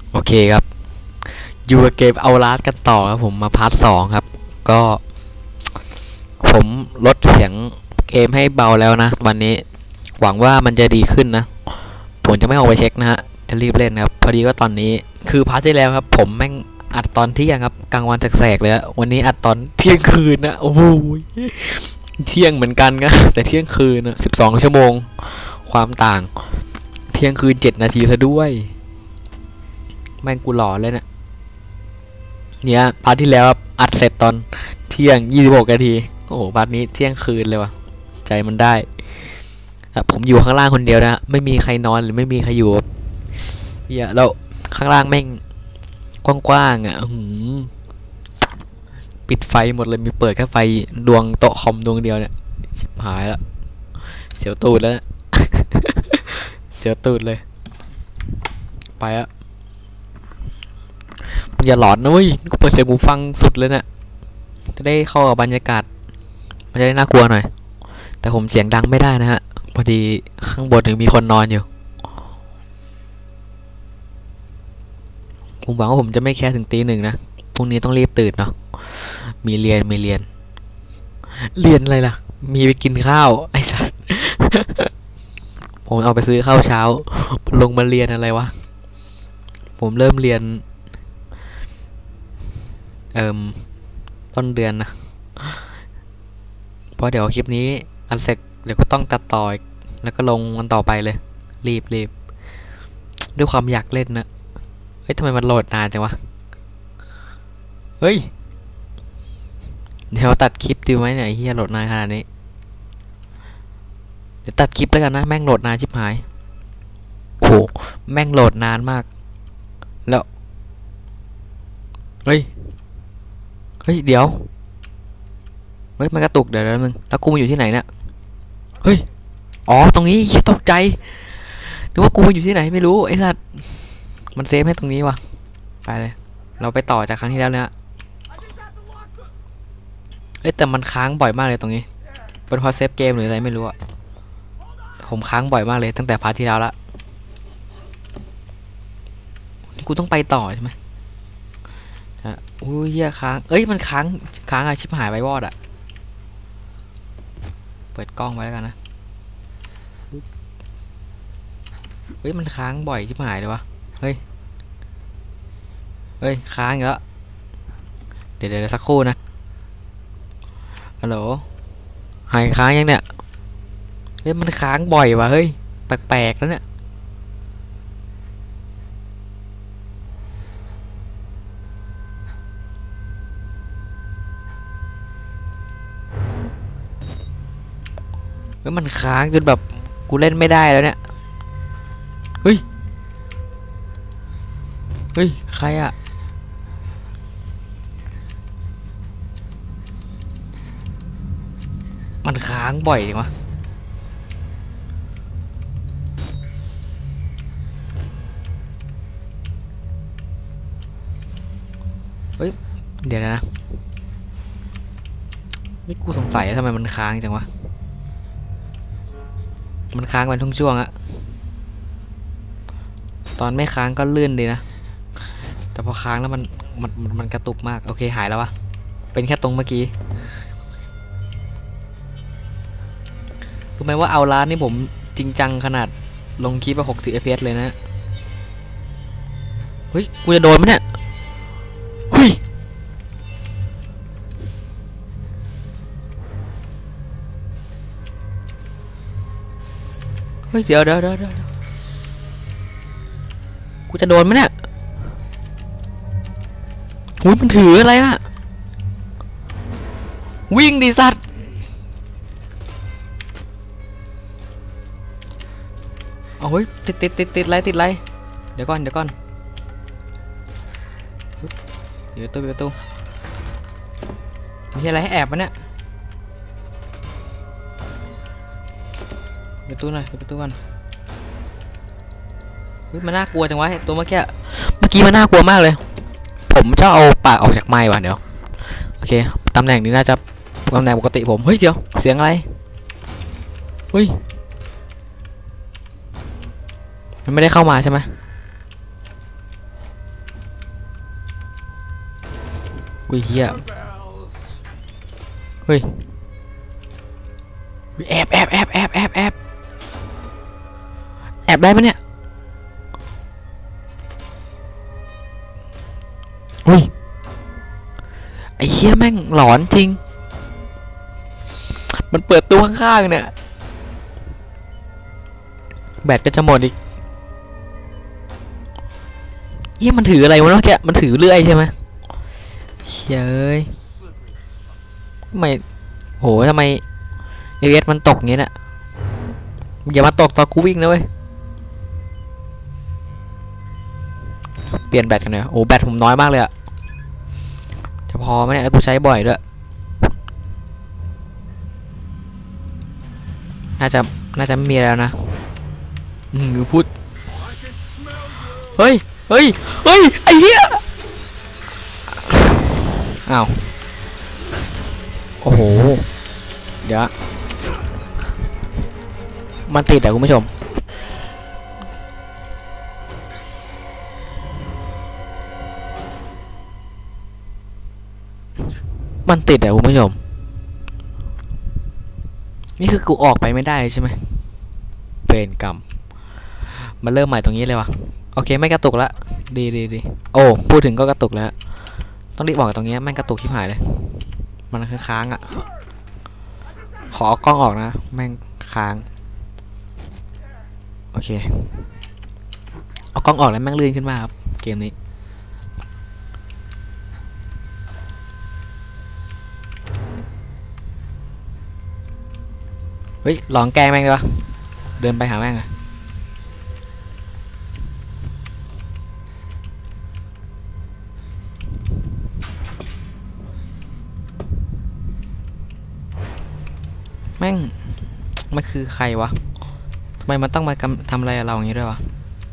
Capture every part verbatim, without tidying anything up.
โอเคครับอยู่กับเกมเอาลาสกันต่อครับผมมาพาร์ทสองครับก็ผมลดเสียงเกมให้เบาแล้วนะวันนี้หวังว่ามันจะดีขึ้นนะผมจะไม่ออกไปเช็คนะฮะจะรีบเล่นครับพอดีก็ตอนนี้คือพาร์ทที่แล้วครับผมแม่งอัดตอนเที่ยงครับกลางวันแสกๆเลยวันนี้อัดตอนเที่ยงคืนนะโอ้โหเที่ยงเหมือนกันนะแต่เที่ยงคืนนะสิบสองชั่วโมงความต่างเที่ยงคืนเจ็ดนาทีซะด้วยแม่งกูหลอนเลยเนะเนี่ยพาร์ทที่แล้วอัดเสร็จตอนเที่ยงยี่สิบหกนาทีโอ้โหพาร์ทนี้เที่ยงคืนเลยวะใจมันได้ผมอยู่ข้างล่างคนเดียวนะไม่มีใครนอนหรือไม่มีใครอยู่เนี่ยแล้วข้างล่างแม่งกว้างๆอ่ะปิดไฟหมดเลยมีเปิดแค่ไฟดวงโต๊ะคอมดวงเดียวเนี่ยชิบหายแล้วเสียวตูดแล้วเสียวตูดเลยไปอะมึงอย่าหลอนนะเว้ยกูเปิดเสียงหูฟังสุดเลยเนี่ยจะได้เข้ากับบรรยากาศมันจะได้น่ากลัวหน่อยแต่ผมเสียงดังไม่ได้นะฮะพอดีข้างบนถึงมีคนนอนอยู่ผมหวังว่าผมจะไม่แค่ถึงตีหนึ่งนะพรุ่งนี้ต้องรีบตื่นเนาะมีเรียนมีเรียนเรียนอะไรล่ะมีไปกินข้าวไอ้สัสผมเอาไปซื้อข้าวเช้าลงมาเรียนอะไรวะผมเริ่มเรียนเอ่มต้นเดือนนะเพราะเดี๋ยวคลิปนี้อันเสร็จเดี๋ยวก็ต้องตัดต่อแล้วก็ลงมันต่อไปเลยรีบรีบด้วยความอยากเล่นนะเฮ้ยทำไมมันโหลดนานจังวะเฮ้ยเดี๋ยวตัดคลิปดีไหมเนี่ยเฮียโหลดนานขนาดนี้เดี๋ยวตัดคลิปแล้วกันนะแม่งโหลดนานชิบหายโอ้โหแม่งโหลดนานมากแล้วเฮ้ยเฮ้ยเดี๋ยวเฮ้ยมันกระตุกเดี๋ยวแล้วมึงแล้วกูมาอยู่ที่ไหนเนี่ยเฮ้ยอ๋อตรงนี้ตกใจนึกว่ากูมาอยู่ที่ไหนไม่รู้ไอ้สัตว์มันเซฟให้ตรงนี้วะไปเลยเราไปต่อจากครั้งที่แล้วเนี่ยเอ้ยแต่มันค้างบ่อยมากเลยตรงนี้เป็นเพราะเซฟเกมหรืออะไรไม่รู้อะผมค้างบ่อยมากเลยตั้งแต่พาร์ทที่แล้วละกูต้องไปต่อใช่ไหมอ่ะอุ้ยเหี้ยค้างเอ้ยมันค้างค้างอะชิบหายไว้วอดอะเปิดกล้องไว้แล้วกันนะเฮ้ยมันค้างบ่อยชิบหายเลยวะเฮ้ยเฮ้ยค้างอีกแล้วเดี๋ยวเดี๋ยวสักครู่นะฮัลโหลหายค้างยังเนี่ยเฮ้ยมันค้างบ่อยวะเฮ้ยแปลกๆแล้วเนี่ยเฮ้ยมันค้างจนแบบกูเล่นไม่ได้แล้วเนี่ยเฮ้ยเฮ้ยใครอะมันค้างบ่อยจังวะเฮ้ยเดี๋ยวนะนี่กูสงสัยทำไมมันค้างจังวะมันค้างเป็นช่วงๆอะตอนไม่ค้างก็ลื่นดีนะแต่พอค้างแล้วมันมันมันกระตุกมากโอเคหายแล้ววะเป็นแค่ตรงเมื่อกี้รู้ไหมว่าเอาล้านนี่ผมจริงจังขนาดลงคลิปไปหกสิบ เอฟ พี เอส เลยนะเฮ้ยกูจะโดนไหมเนี่ยเฮ้ยเฮ้ยเดี๋ยวเดี๋ยวเดี๋ยวเดี๋ยวกูจะโดนไหมเนี่ยอุ้ยมันถืออะไรน่ะวิ่งดิสัตว์เอาเฮ้ยติดติดติดติดไรติดไรเดี๋ยวก่อนเดี๋ยวก่อนเดี๋ยวตู้เดี๋ยวตู้มีอะไรให้แอบมั้ยเนี่ยเดี๋ยวตู้หน่อยเดี๋ยวตู้ก่อนเฮ้ยมันน่ากลัวจังวะตัวเมื่อกี้เมื่อกี้มันน่ากลัวมากเลยผมจะเอาปากออกจากไม้ว่ะเดี๋ยวโอเคตำแหน่งนี้น่าจะตำแหน่งปกติผมเฮ้ยเดี๋ยวเสียงอะไรเฮ้ยมันไม่ได้เข้ามาใช่ไหมอุ้ยเฮียเฮ้ยแอบแอบแอบแอบแอบแอบแอบได้ไหมเนี่ยอุ้ยไอ้เฮียแม่งหลอนจริงมันเปิดตู้ข้างๆเนี่ยแบตก็จะหมดอีกเฮียมันถืออะไรวะเมื่อกี้มันถือเลื่อยใช่ไหมเฮ้ยทำไมโหทำไมเอเอสมันตกงี้เนี่ยอย่ามาตกตอนกูวิ่งนะเว้ยเปลี่ยนแบตกันเลยโอ้แบตผมน้อยมากเลยอะจะพอไหมเนี่ยแล้วกูใช้บ่อยด้วยน่าจะน่าจะไม่มีแล้วนะอืมพูดเฮ้ยเฮ้ยเฮ้ยไอ้เหี้ยอ้าวโอ้โหเดี๋ยวมันติดอ่ะคุณผู้ชมมันติดอ่ะคุณผู้ชมนี่คือกูออกไปไม่ได้ใช่ไหมเป็นกรรมมันเริ่มใหม่ตรงนี้เลยวะโอเคไม่กระตุกละดีดีดีโอ้พูดถึงก็กระตุกแล้วต้องรีบบอกตรงนี้แม่งกระตุกชิบหายเลยมันคือค้างอ่ะขอเอากล้องออกนะแม่งค้างโอเคเอากล้องออกแล้วแม่งลื่นขึ้นมาครับเกมนี้เฮ้ยลองแกล้งแม่งดีวะเดินไปหาแม่งอะแม่งมันคือใครวะทำไมมันต้องมาทำอะไรกับเราอย่างนี้ด้วยวะ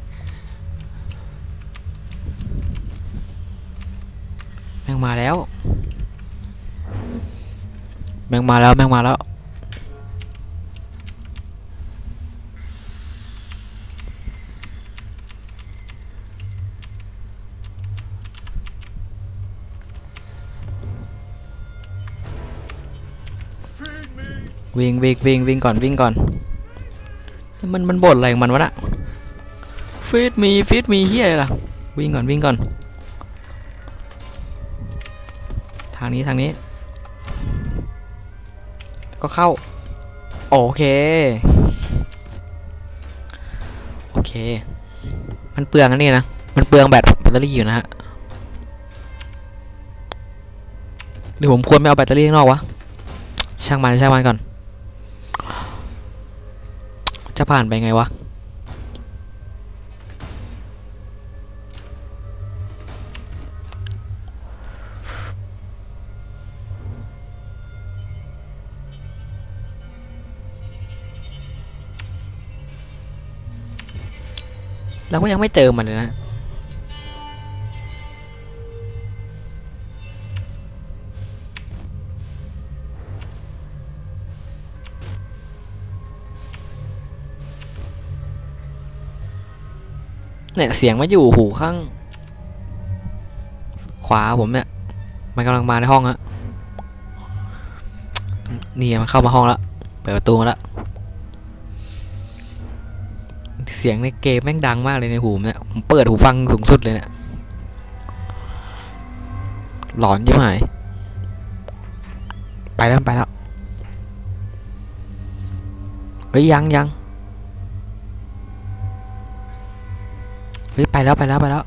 แม่งมาแล้วแม่งมาแล้วแม่งมาแล้ววิ่งวิ่งวิ่งวิ่งก่อนวิ่งก่อนมันมันบ่นอะไรของมันวะน่ะฟีดมีฟีดมีเฮียอะไรล่ะวิ่งก่อนวิ่งก่อนทางนี้ทางนี้ก็เข้าโอเคโอเคมันเปลืองอันนี้นะมันเปลืองแบตแบตเตอรี่อยู่นะฮะหรือผมควรไม่เอาแบตเตอรี่ข้างนอกวะช่างมันช่างมันก่อนจะผ่านไปไงวะเราก็ยังไม่เจอมันเลยนะเนี่ยเสียงมาอยู่หูข้างขวาผมเนี่ยมันกำลังมาในห้องฮะนี่มันเข้ามาห้องแล้วเปิดประตูมาแล้วเสียงในเกมแม่งดังมากเลยในหูเนี่ยผมเปิดหูฟังสูงสุดเลยเนี่ยหลอนยิ่งหายไปแล้วไปแล้วเฮ้ยยังยังเฮ้ยไปแล้วไปแล้วไปแล้ว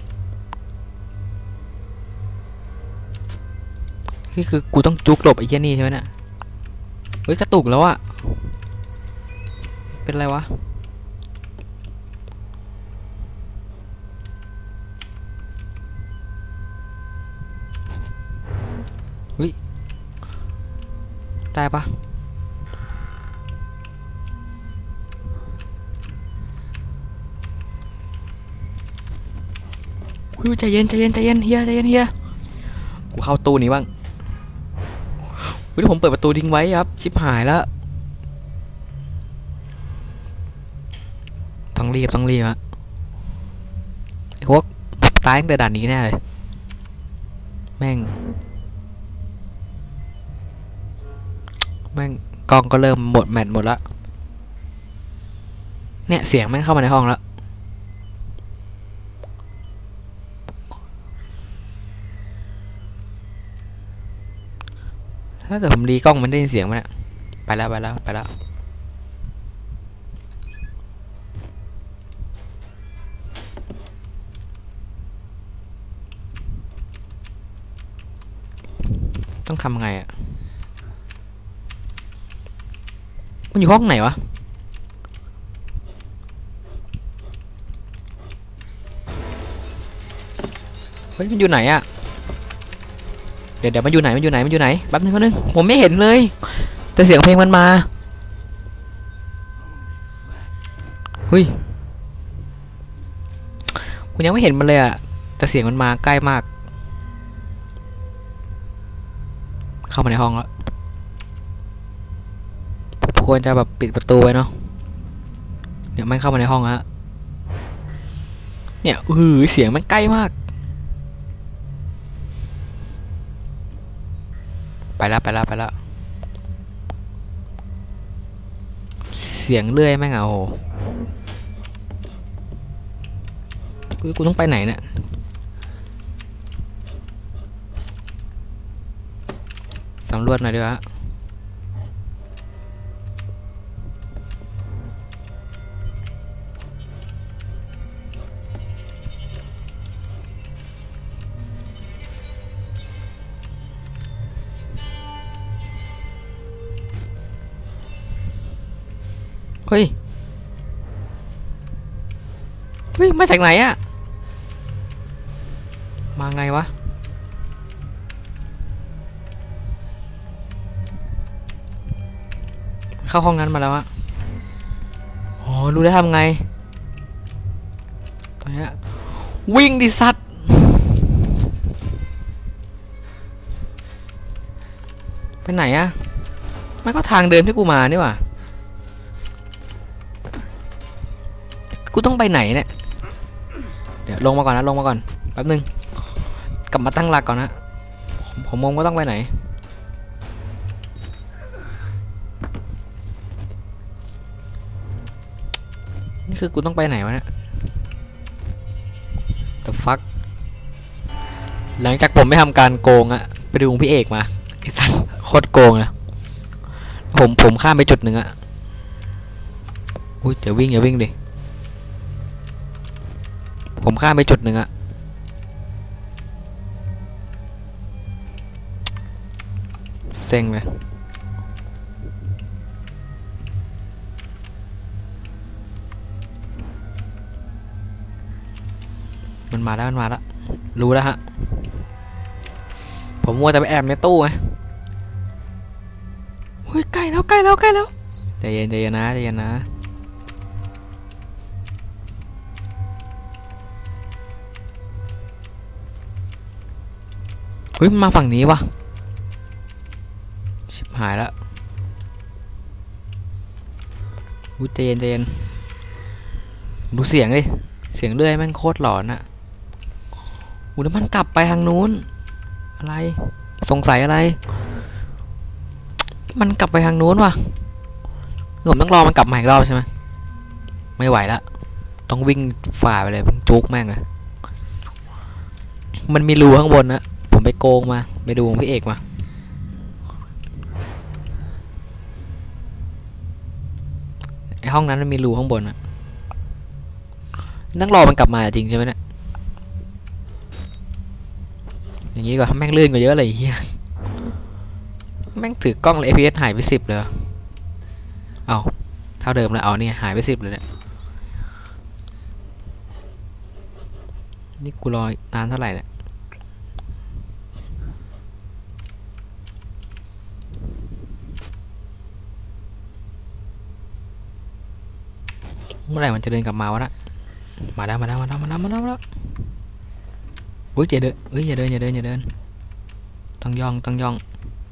นี่คือกูต้องจุกหลบไอ้เหี้ยนี่ใช่ไหมเนี่ยเฮ้ยกระตุกแล้วอะเป็นไรวะเฮ้ยได้ปะเฮ้ยใจเย็นใจเย็นใจเย็นเฮียใจเย็นเฮียกูเข้าตู้นี้บ้างเฮ้ยผมเปิดประตูทิ้งไว้ครับชิบหายแล้วต้องรีบต้องรีบอะไอ้พวกตายตั้งแต่ด่านนี้แน่เลยแม่งแม่งกล้องก็เริ่มหมดแมตหมดละเนี่ยเสียงแม่งเข้ามาในห้องแล้วถ้าเกิดผมรีกล้องมันได้ยินเสียงไหมเนี่ยไปแล้วไปแล้วไปแล้วต้องทำไงอ่ะมันอยู่ห้องไหนวะเฮ้ยมันอยู่ไหนอ่ะเดี๋ยวเดี๋ยวมันอยู่ไหนมันอยู่ไหนมันอยู่ไหนแป๊บนึงแป๊บนึงผมไม่เห็นเลยแต่เสียงเพลงมันมาเฮ้ยผมยังไม่เห็นมันเลยอ่ะแต่เสียงมันมาใกล้มากเข้ามาในห้องแล้วควรจะแบบปิดประตูไว้เนาะเดี๋ยวมันเข้ามาในห้องฮะเนี่ยอือเสียงมันใกล้มากไปแล้วไปแล้วไปแล้วเสียงเลื่อยแม่งอ่ะโอ้โหกูกูต้องไปไหนเนี่ยสำรวจหน่อยดีกว่าเฮ้ยเฮ้ยมาจากไหนอะมาไงวะเข้าห้องนั้นมาแล้วอะอ๋อรู้ได้ทำไงตอนนี้วิ่งดิสัตว์ไปไหนอะไม่ก็ทางเดินที่กูมานี่หว่ากูต้องไปไหนเนี่ยเดี๋ยวลงมาก่อนนะลงมาก่อนแป๊บนึงกลับมาตั้งหลักก่อนนะผมมองว่าต้องไปไหนนี่คือกูต้องไปไหนวะเนี่ย The fuck หลังจากผมไม่ทำการโกงอะไปดูพี่เอกมาไอ้สัสโคตรโกงอะผมผมข้ามไปจุดหนึ่งอะอุ้ยเดี๋ยววิ่งอย่าวิ่งดิผมข้ามไปจุดหนึ่งอะเซ็งเลยมันมาแล้วมันมาแล้วรู้แล้วฮะผมมัวแต่ไปแอบในตู้ไงเฮ้ยใกล้แล้วใกล้แล้วใกล้แล้วใจเย็นใจเย็นนะใจเย็นนะเฮ้ยมาฝั่งนี้วะชิบหายแล้วอุ้ยใจเย็นใจเย็นดูเสียงดิเสียงเลื่อยแม่งโคตรหลอนอะอุ้ยแล้วมันกลับไปทางนู้นอะไรสงสัยอะไรมันกลับไปทางนู้นวะผมต้องรอมันกลับมาอีกรอบใช่ไหมไม่ไหวแล้วต้องวิ่งฝ่าไปเลยจุกแม่งเลยมันมีรูข้างบนนะผมไปโกงมาไปดูของพี่เอกมาไอห้องนั้นมันมีรูข้างบนอะต้องรอมันกลับมาจริงใช่ไหมเนี่ยอย่างนี้ก็แม่งลื่นกว่าเยอะเลยเฮียแม่งถือกล้องเลย เอ พี เอส หายไปสิบเลยเอาเท่าเดิมเลยเอาเนี่ยหายไปสิบเลยเนี่ยนี่กูรอนานเท่าไหร่เนี่ยเมื่อไหร่มันจะเดินกลับมาวะนะมาแล้วมาแล้วมาแล้วมาแล้วมาแล้วมาแล้วอุ้ยอย่าเดินเอ้ยอย่าเดินอย่าเดินอย่าเดินต้องย่องต้องย่อง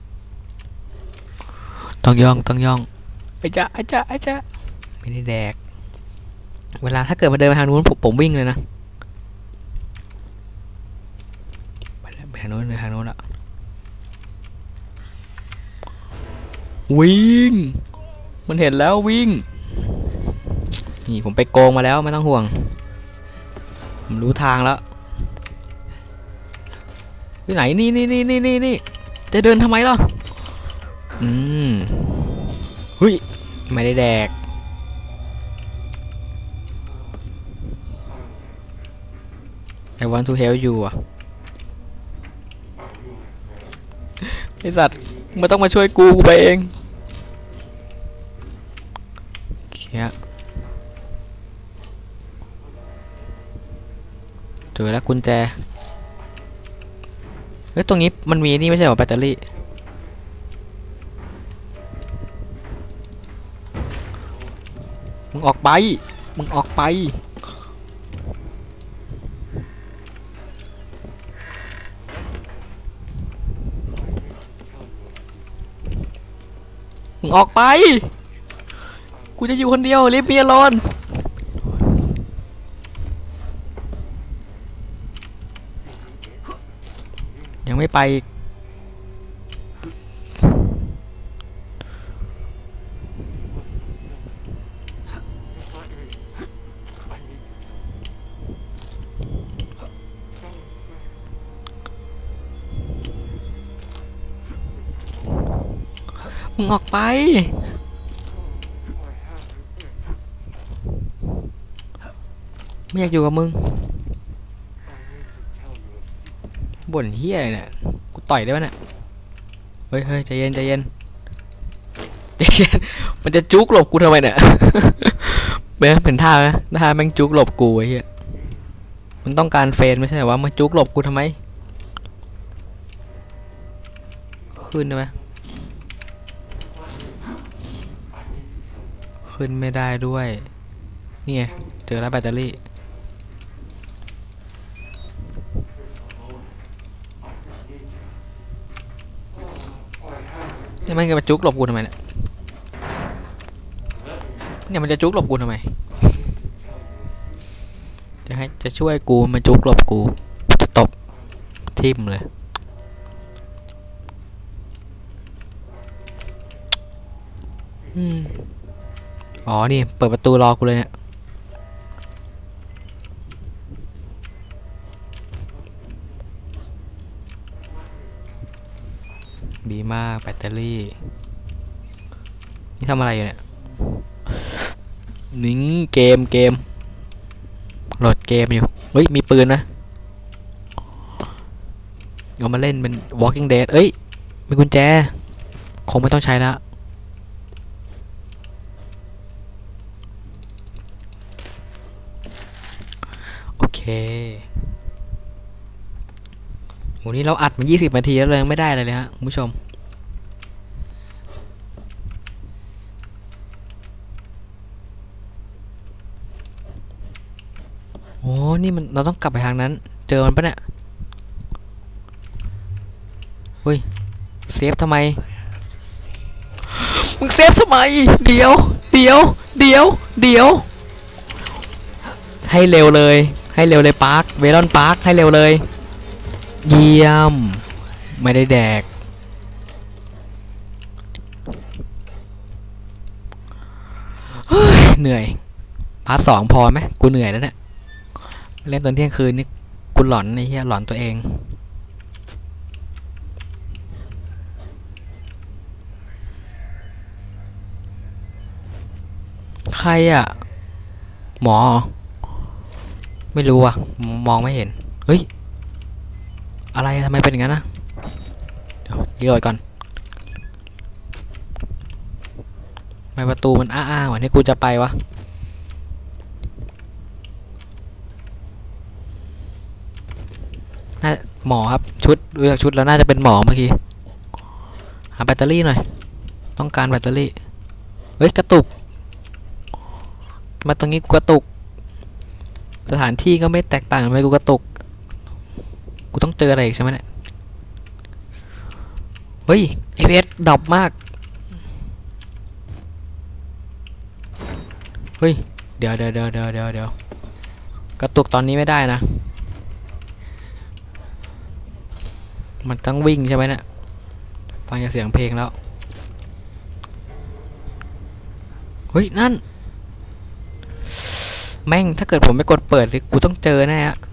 ต้องย่องต้องย่องไอ้จ๊ะไอ้จ๊ะไอ้จ๊ะไม่ได้แดกเวลาถ้าเกิดมาเดินไปทางนู้นผมผมวิ่งเลยนะไปแล้วไปทางโน้นทางโน้นละวิ่งมันเห็นแล้ววิ่งนี่ผมไปโกงมาแล้วไม่ต้องห่วงผมรู้ทางแล้วที่ไหนนี่นี่นี่นี่นี่นี่จะเดินทำไมล่ะอืมเฮ้ยไม่ได้แดกI want to help you อ่ะไอสัตว์ไม่ต้องมาช่วยกูกูไปเองเคียเจอแล้วกุญแจเฮ้ยตรงนี้มันมีนี่ไม่ใช่เหรอแบตเตอรี่มึงออกไปมึงออกไปมึงออกไปกูจะอยู่คนเดียวลิฟมีอลอนยังไม่ไปมึงออกไปไม่อยากอยู่กับมึงบ่นเฮี้ยเนี่ยกูต่อยได้ไหมเนี่ยเฮ้ยเฮ้ยใจเย็นใจเย็นใจเย็นมันจะจุกหลบกูทำไมเนี่ยเบ้เป็นท่าไหมท่าแม่งจุกหลบกูไอ้เหี้ยมันต้องการเฟนไม่ใช่ว่ามาจุกหลบกูทำไมขึ้นได้ไหมขึ้นไม่ได้ด้วยนี่ไงเจอแล้วแบตเตอรี่นี่มันจะมาจุกหลบกูทำไมเนี่ยเนี่ยมันจะจุกหลบกูทำไมจะให้จะช่วยกูมาจุกหลบกูจะตบทิ่มเลยอืมอ๋อนี่เปิดประตูรอกูเลยเนี่ยดีมากแบตเตอรี่นี่ทำอะไรอยู่เนี่ยนิ่งเกมเกมโหลดเกมอยู่เฮ้ยมีปืนนะเอามาเล่นเป็น Walking Dead เอ้ยมีกุญแจคงไม่ต้องใช้แล้วโอเคโหนี่เราอัดมายี่สิบนาทีแล้วเลยยังไม่ได้เลยเลยฮะคุณผู้ชมโอ้นี่มันเราต้องกลับไปทางนั้นเจอมันปะเนี่ยเฮ้ยเซฟทำไมมึงเซฟทำไมเดี๋ยวเดี๋ยวเดี๋ยวเดี๋ยวให้เร็วเลยให้เร็วเลยปาร์คเวลอนปาร์คให้เร็วเลยเยี่ยมไม่ได้แดกเหนื่อยพาร์ทสองพอไหมกูเหนื่อยแล้วเนี่ยเล่นตอนเที่ยงคืนนี่กูหลอนไอ้เหี้ยหลอนตัวเองใครอ่ะหมอไม่รู้อ่ะมองไม่เห็นเฮ้ยอะไรทำไมเป็นอย่างนั้นนะเดี๋ยวรีโหลดก่อนทำไมประตูมันอ้าๆเหมือนที่กูจะไปวะน่าหมอครับชุดดูจากชุดแล้วน่าจะเป็นหมอเมื่อกี้หาแบตเตอรี่หน่อยต้องการแบตเตอรี่เฮ้ยกระตุกมาตรงนี้กูกระตุกสถานที่ก็ไม่แตกต่างทำไมกูกระตุกกูต้องเจออะไรอีกใช่ไหมเนี่ยเฮ้ยไอเพชรดรอปมากเฮ้ยเดี๋ยวเดี๋ยวเดี๋ยวเดี๋ยวเดี๋ยวเดี๋ยวกระตุกตอนนี้ไม่ได้นะมันต้องวิ่งใช่ไหมเนี่ยฟังจากเสียงเพลงแล้วเฮ้ยนั่นแม่งถ้าเกิดผมไม่กดเปิดเลยกูต้องเจอแน่อะ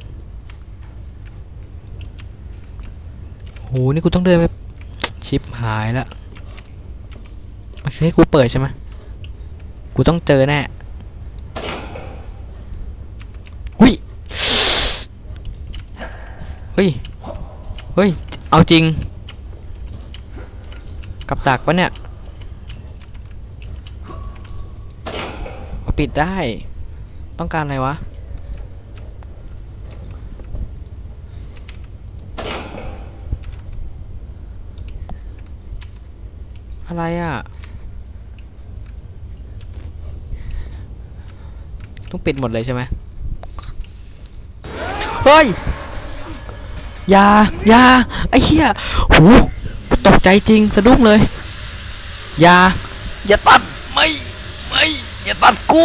โหนี่กูต้องเดินไปชิปหายแล้วมันคือให้กูเปิดใช่ไหมกูต้องเจอแน่หุ้ยเฮ้ยเฮ้ยเอาจริงกับดักปะเนี่ยปิดได้ต้องการอะไรวะอะไรอ่ะต้องปิดหมดเลยใช่ไหมเฮ้ยยายาไอ้เหี้ยโหตกใจจริงสะดุ้งเลยยาอย่าตัดไม่ไม่อย่าตัดกู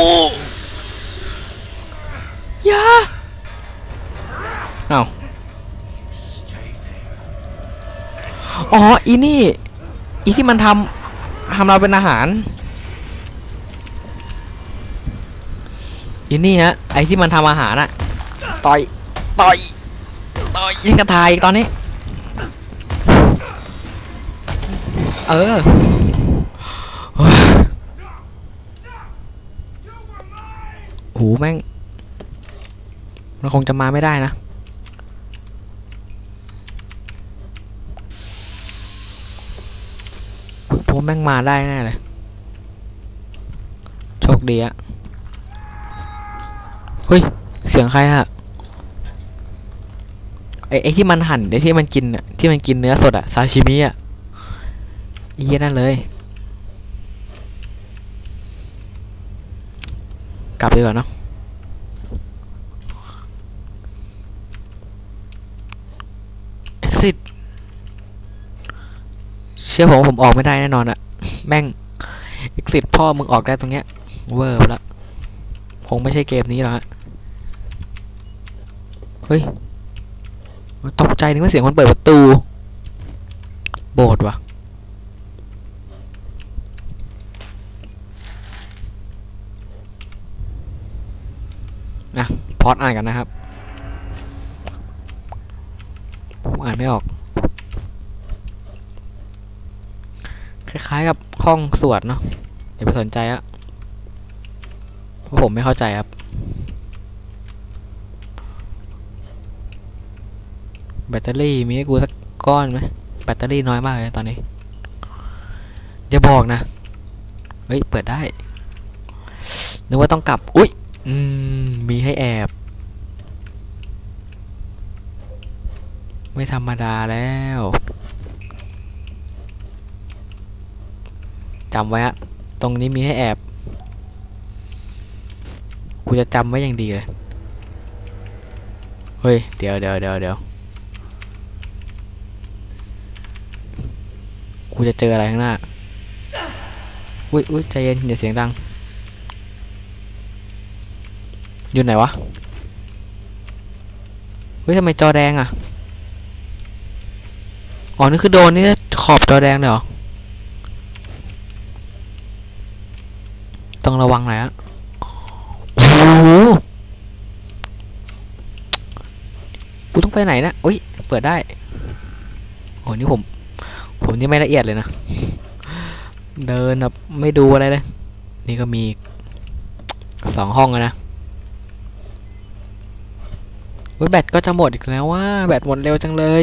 อย่าเอ้าอ๋ออีนี่อีที่มันทำทำเราเป็นอาหารอีนี่ฮะไอที่มันทำอาหารอะต่อยต่อยต่อยยิงกระทายตอนนี้เออโหแม่งมันคงจะมาไม่ได้นะผมแม่งมาได้แน่เลยโชคดีอะเฮ้ยเสียงใครฮะไอ้ไอ้ที่มันหั่นไอ้ที่มันกินอะที่มันกินเนื้อสดอะซาชิมิอะไอ้เหี้ยนั่นเลยกลับดีกว่าเนาะexit เชื่อผมผมออกไม่ได้แน่นอนอะแม่ง exit พ่อมึงออกได้ตรงเนี้ยเวอร์ไปละคงไม่ใช่เกมนี้หรอกฮะเฮ้ยตกใจนึกว่าเสียงคนเปิดประตูโบดว่ะนะพอดอ่านกันนะครับผมอ่านไม่ออกคล้ายๆกับห้องสวดเนาะอย่าไปสนใจอะเพราะผมไม่เข้าใจครับแบตเตอรี่มีให้กูสักก้อนไหมแบตเตอรี่น้อยมากเลยตอนนี้อย่าบอกนะเฮ้ยเปิดได้นึกว่าต้องกลับอุ๊ยอืมมีให้แอบไม่ธรรมดาแล้วจำไว้ฮะตรงนี้มีให้แอบกูจะจำไว้อย่างดีเลยเฮ้ยเดี๋ยวเดี๋ยวเดี๋ยวเดี๋ยวกูจะเจออะไรข้างหน้าอุ้ยอุ้ยใจเย็นอย่าเสียงดังอยู่ไหนวะเฮ้ยทำไมจอแดงอ่ะอ๋อนี่คือโดนนี่ขอบจอแดงเลยเหรอต้องระวังหน่อยฮะโอ้โหกูต้องไปไหนนะอุ้ยเปิดได้โอ้นี่ผมผมนี่ไม่ละเอียดเลยนะเดินแบบไม่ดูอะไรเลยนี่ก็มีสองห้องนะเฮ้ยแบตก็จะหมดอีกแล้วว่าแบตหมดเร็วจังเลย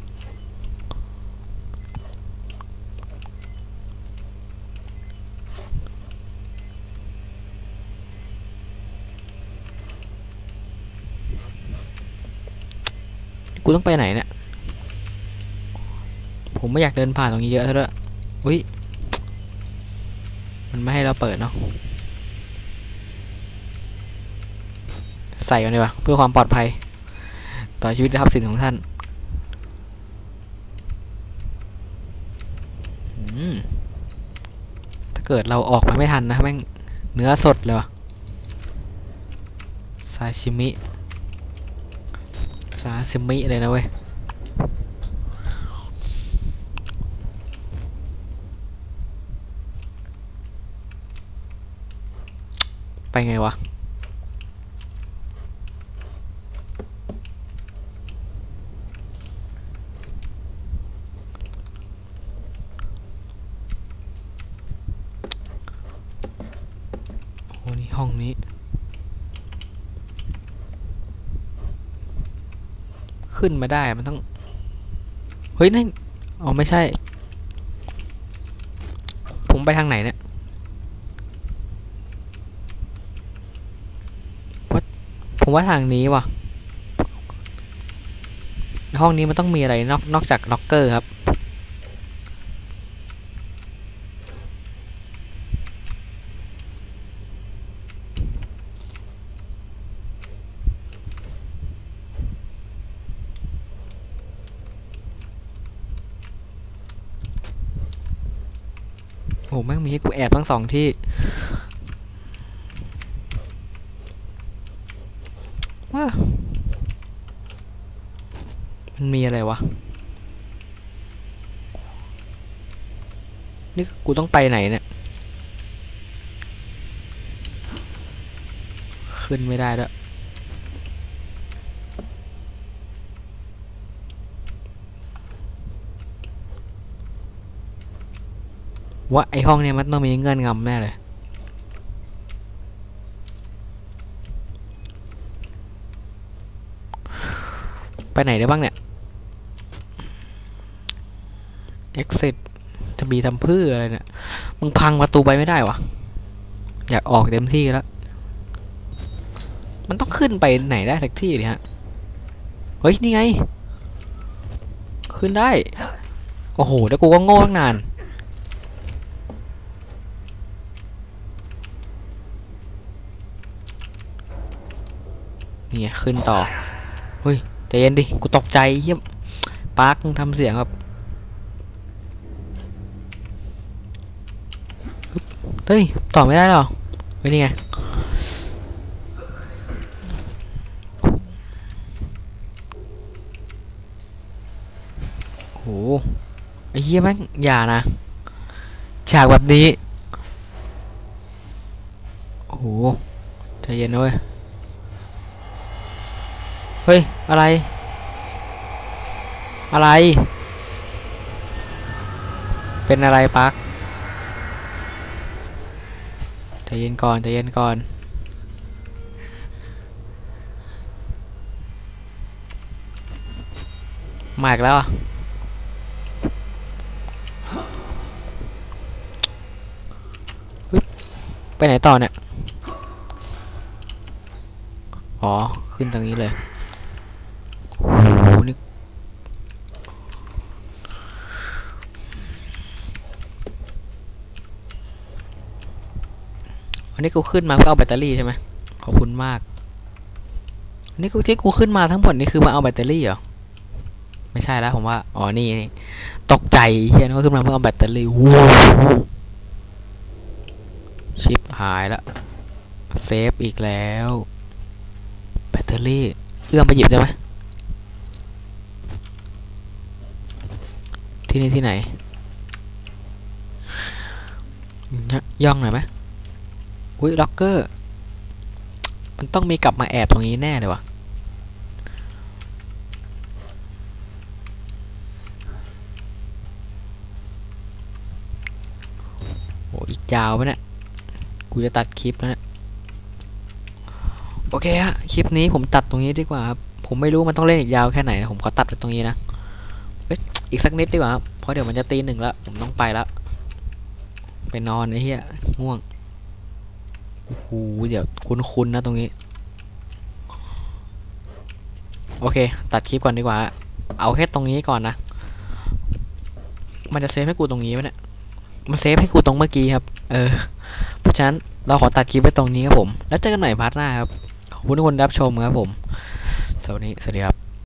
กูต้องไปไหนเนี่ยผมไม่อยากเดินผ่านตรงนี้เยอะเท่าไหร่อุ้ยมันไม่ให้เราเปิดเนาะใส่กันดีกว่าเพื่อความปลอดภัยต่อชีวิตและทรัพย์สินของท่านถ้าเกิดเราออกมาไม่ทันนะแม่งเนื้อสดเลยวะซาชิมิซาชิมิเลยนะเว้ยไปไงวะโอ้นี่ห้องนี้ขึ้นมาได้มันต้องเฮ้ยนั่นอ๋อไม่ใช่ผมไปทางไหนเนี่ยว่าผมว่าทางนี้ว่ะห้องนี้มันต้องมีอะไรนอกนอกจากล็อกเกอร์ครับโอ้แม่งมีให้กูแอบทั้งสองที่ว้ามันมีอะไรวะนี่กูต้องไปไหนเนี่ยขึ้นไม่ได้ด้วยว่าไอห้องเนี่ยมันต้องมีเงื่อนงำแน่เลยไปไหนได้บ้างเนี่ย exit จะมีทำเพื่ออะไรเนี่ยมึงพังประตูไปไม่ได้วะอยากออกเต็มที่แล้วมันต้องขึ้นไปไหนได้สักที่ดิฮะเฮ้ยนี่ไงขึ้นได้โอ้โหแล้วกูก็โง่ตั้งนานนี่ขึ้นต่อเฮ้ยใจเย็นดิกูตกใจเฮียปาร์คมึงทำเสียงแบบเฮ้ยต่อไม่ได้หรอเฮ้ยนี่ไงโหไอ้เหี้ยแม่งอย่านะฉากแบบนี้โอ้โหใจเย็นนะเว้ยเฮ้ยอะไรอะไรเป็นอะไรปักใจเย็นก่อนใจเย็นก่อนมาอีกแล้วอ่ะไปไหนต่อเนี่ยอ๋อขึ้นตรงนี้เลยโอ้โหนี่อันนี้กูขึ้นมาเพื่อเอาแบตเตอรี่ใช่ไหมขอบคุณมากอันนี้กูที่กูขึ้นมาทั้งหมดนี่คือมาเอาแบตเตอรี่เหรอไม่ใช่แล้วผมว่าอ๋อนี่ตกใจเฮียนึกว่าขึ้นมาเพื่อเอาแบตเตอรี่ว้าวชิปหายละเซฟอีกแล้วแบตเตอรี่เอื้อมไปหยิบได้ไหมที่นี่ที่ไหนย่องหน่อยไหมอุ้ยล็อกเกอร์มันต้องมีกลับมาแอบตรงนี้แน่เลยวะโอ้อีกยาวไปเนี่ยกูจะตัดคลิปแล้วเนี่ยโอเคฮะคลิปนี้ผมตัดตรงนี้ดีกว่าครับผมไม่รู้มันต้องเล่นอีกยาวแค่ไหนนะผมขอตัดไปตรงนี้นะเอ๊ะอีกสักนิดดีกว่าครับเพราะเดี๋ยวมันจะตีหนึ่งแล้วผมต้องไปแล้วไปนอนไอ้เหี้ยง่วงโอ้โหเดี๋ยวคุ้นๆนะตรงนี้โอเคตัดคลิปก่อนดีกว่าเอาแค่ตรงนี้ก่อนนะมันจะเซฟให้กูตรงนี้ไหมเนี่ยมันเซฟให้กูตรงเมื่อกี้ครับเออเพราะฉะนั้นเราขอตัดคลิปไว้ตรงนี้ครับผมแล้วเจอกันใหม่พาร์ทหน้าครับขอบคุณทุกคนรับชมครับผมสวัสดีสวัสดีครับ